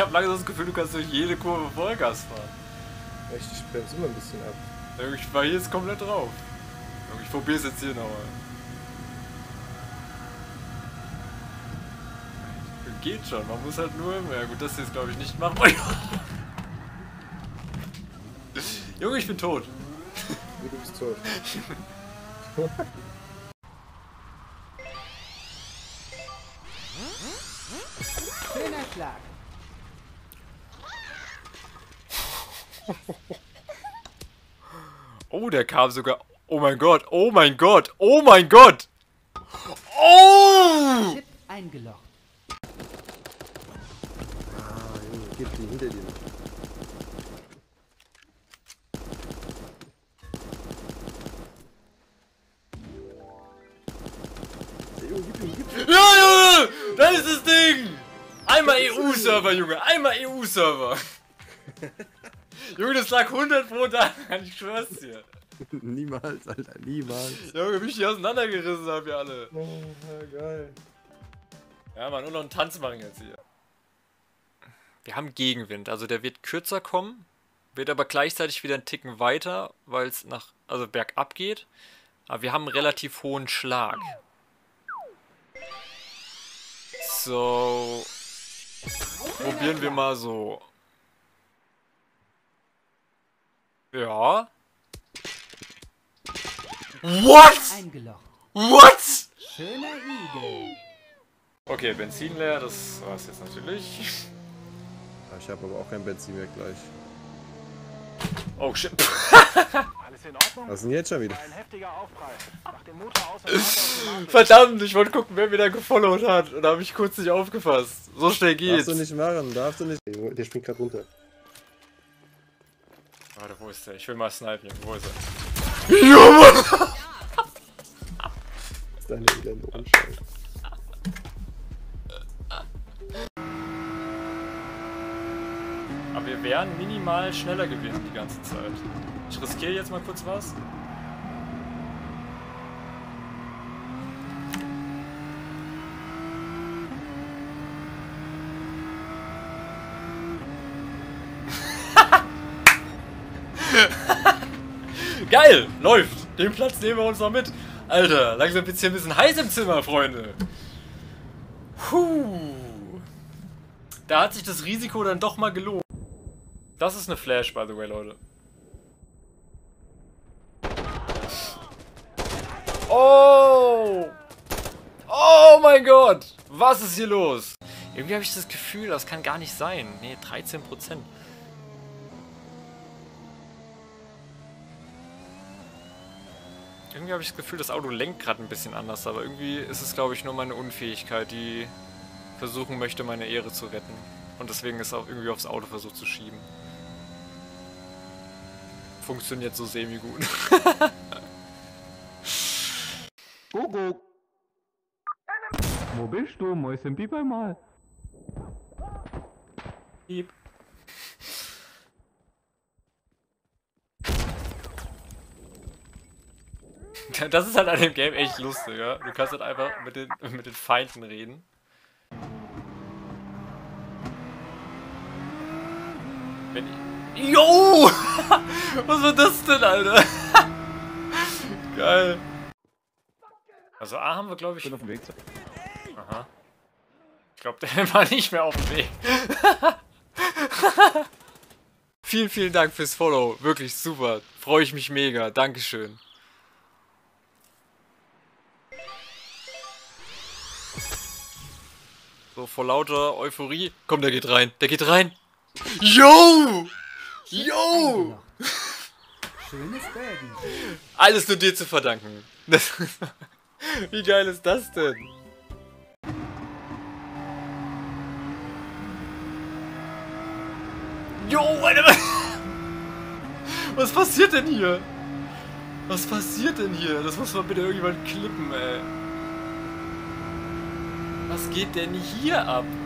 habe langsam das Gefühl, du kannst durch jede Kurve Vollgas fahren. Echt, ich bremse immer ein bisschen ab. Ich war hier jetzt komplett drauf. Ich probiere es jetzt hier nochmal. Geht schon, man muss halt nur... Ja gut, das hier ist glaube ich nicht machen. Junge, ich bin tot. Du bist tot. Schöner Schlag. Oh, der kam sogar... Oh mein Gott, oh mein Gott, oh mein Gott! Oh! Chip eingelocht. Ah, Junge, gib die hinter dir. Junge, gib ihm. Ja, Junge! Das ist das Ding! Einmal EU-Server, Junge, einmal EU-Server! Junge, das lag 100 Pro da, ich schwör's dir. Niemals, Alter, niemals. Junge, wie ich die auseinandergerissen habe, ihr alle. Oh, ja, geil. Ja, man, nur noch einen Tanz machen jetzt hier. Wir haben Gegenwind, also der wird kürzer kommen, wird aber gleichzeitig wieder einen Ticken weiter, weil es also bergab geht. Aber wir haben einen relativ hohen Schlag. So. Probieren wir mal so. Ja. What? Eingelocht. What? Schöner Igel. Okay, Benzin leer, das war's jetzt natürlich. Ich habe aber auch kein Benzin mehr gleich. Oh shit. Alles in Ordnung? Was ist denn jetzt schon wieder? Ein heftiger Aufprall. Mach den Motor aus und warte. Verdammt, ich wollte gucken, wer mir da gefollowt hat. Und da habe ich kurz nicht aufgefasst. So schnell geht's. Darfst du nicht machen, darfst du nicht. Der springt gerade runter. Warte, wo ist der? Ich will mal snipen, Junge. Wo ist er? Ja, Mann! Das ist deine elende Unschuld. Aber wir werden minimal schneller gewesen die ganze Zeit. Ich riskiere jetzt mal kurz was. Geil! Läuft! Den Platz nehmen wir uns noch mit. Alter, langsam wird's hier ein bisschen heiß im Zimmer, Freunde. Puh. Da hat sich das Risiko dann doch mal gelohnt. Das ist eine Flash, by the way, Leute. Oh! Oh mein Gott! Was ist hier los? Irgendwie habe ich das Gefühl, das kann gar nicht sein. Nee, 13%. Irgendwie habe ich das Gefühl, das Auto lenkt gerade ein bisschen anders, aber irgendwie ist es, glaube ich, nur meine Unfähigkeit, die versuchen möchte, meine Ehre zu retten. Und deswegen ist auch irgendwie aufs Auto versucht zu schieben. Funktioniert so semi-gut. Gogo! Wo bist du? Mäuschen, piep einmal. Piep. Das ist halt an dem Game echt lustig, ja? Du kannst halt einfach mit den Feinden reden. Wenn ich... Yo! Was war das denn, Alter? Geil. Also A haben wir, glaube ich... Bin auf dem Weg. Aha. Ich glaube, der war nicht mehr auf dem Weg. Vielen, vielen Dank fürs Follow. Wirklich super. Freue ich mich mega. Dankeschön. So, vor lauter Euphorie. Komm, der geht rein. Der geht rein. Yo! Yo! Schönes Birdie. Alles nur dir zu verdanken. Wie geil ist das denn? Jo, Alter! Was passiert denn hier? Was passiert denn hier? Das muss man bitte irgendjemand klippen, ey. Was geht denn hier ab?